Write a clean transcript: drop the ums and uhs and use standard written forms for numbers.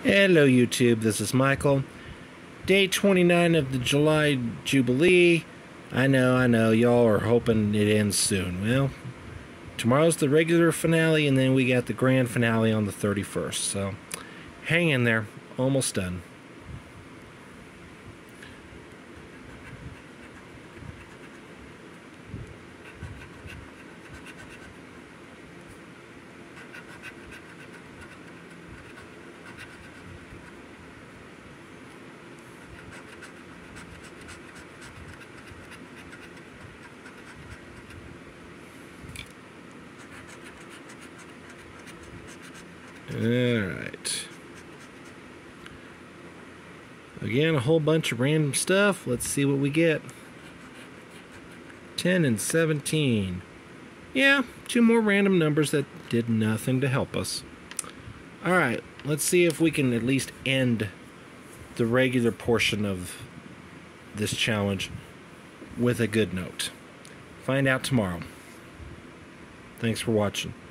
Hello YouTube, this is Michael. Day 29 of the July Jubilee. I know, y'all are hoping it ends soon. Well, tomorrow's the regular finale and then we got the grand finale on the 31st. So, hang in there, almost done. Alright. Again, a whole bunch of random stuff. Let's see what we get. 10 and 17. Yeah, two more random numbers that did nothing to help us. Alright, let's see if we can at least end the regular portion of this challenge with a good note. Find out tomorrow. Thanks for watching.